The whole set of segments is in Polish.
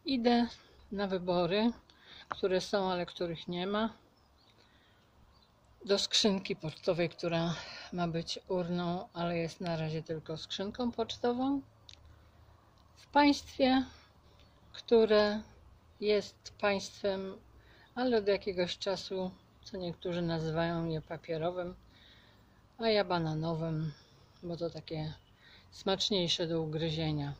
Idę na wybory, które są, ale których nie ma. Do skrzynki pocztowej, która ma być urną, ale jest na razie tylko skrzynką pocztową. W państwie, które jest państwem, ale od jakiegoś czasu, co niektórzy nazywają je papierowym, a ja bananowym, bo to takie smaczniejsze do ugryzienia.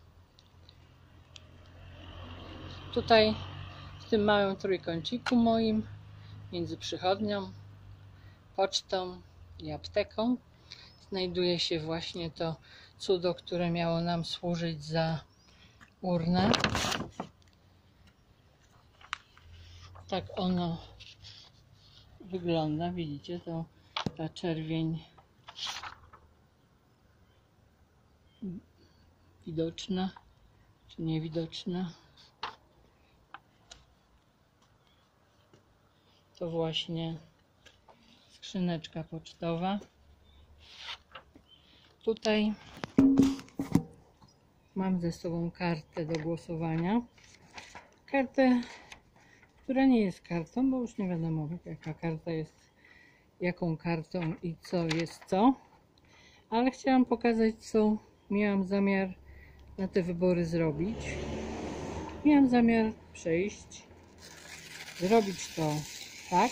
Tutaj w tym małym trójkąciku moim, między przychodnią, pocztą i apteką, znajduje się właśnie to cudo, które miało nam służyć za urnę. Tak ono wygląda, widzicie, to ta czerwień widoczna czy niewidoczna. To właśnie skrzyneczka pocztowa. Tutaj mam ze sobą kartę do głosowania. Kartę, która nie jest kartą, bo już nie wiadomo, jaka karta jest jaką kartą i co jest co. Ale chciałam pokazać, co miałam zamiar na te wybory zrobić. Miałam zamiar przejść, zrobić to tak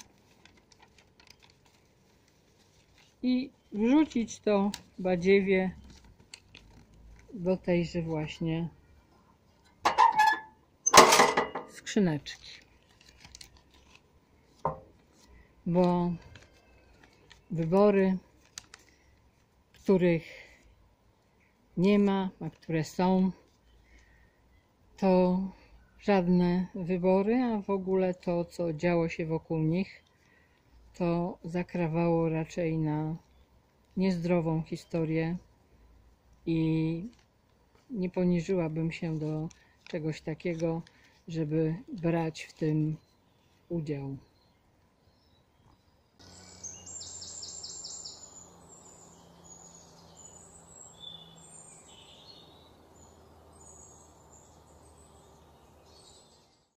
i wrzucić to badziewie do tejże właśnie skrzyneczki, bo wybory, których nie ma, a które są, to żadne wybory, a w ogóle to, co działo się wokół nich, to zakrawało raczej na niezdrową historię i nie poniżyłabym się do czegoś takiego, żeby brać w tym udział.